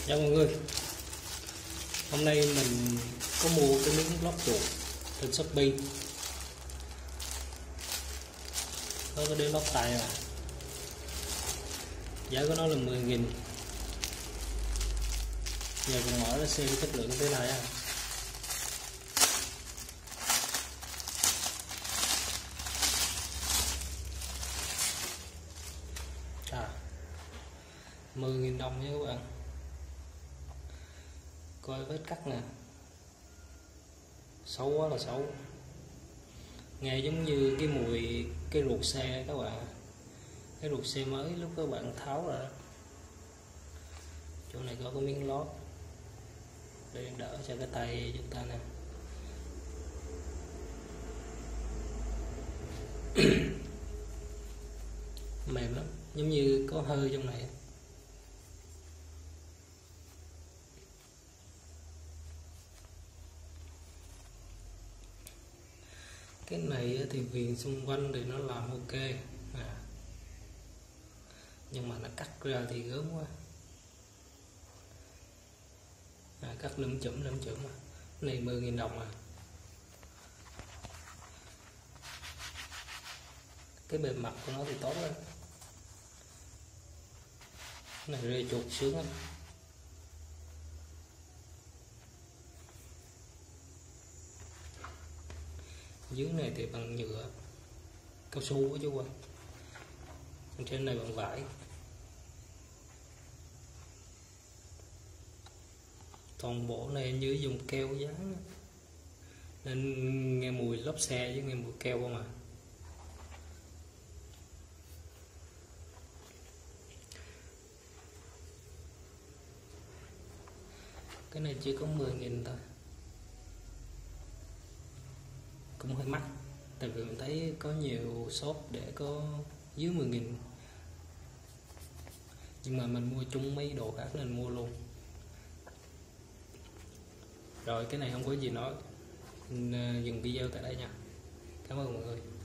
Chào mọi người, hôm nay mình có mua cái miếng lót chuột trên Shopee. Có cái đế lót tay à, giá của nó là 10.000. Giờ cùng mở ra xem chất lượng thế này à. À, 10.000 đồng nha các bạn. Coi vết cắt nè, xấu quá là xấu, nghe giống như cái mùi cái ruột xe các bạn, cái ruột xe mới lúc các bạn tháo ra. Chỗ này có cái miếng lót để đỡ cho cái tay chúng ta nè. Mềm lắm, giống như có hơi trong này. Cái này thì viền xung quanh thì nó làm ok à, nhưng mà nó cắt ra thì gớm quá à, cắt lum chủm à. Cái này 10.000 đồng à. Cái bề mặt của nó thì tốt lắm, cái này rê chuột sướng lắm. Dưới này thì bằng nhựa cao su á chú ơi, trên này bằng vải. Toàn bộ này như dùng keo dán nên nghe mùi lốp xe với nghe mùi keo không à. Cái này chỉ có 10.000 thôi, cũng hơi mắc, tại vì mình thấy có nhiều shop để có dưới 10.000, nhưng mà mình mua chung mấy đồ khác nên mua luôn. Rồi cái này không có gì nói, mình dừng video tại đây nha. Cảm ơn mọi người.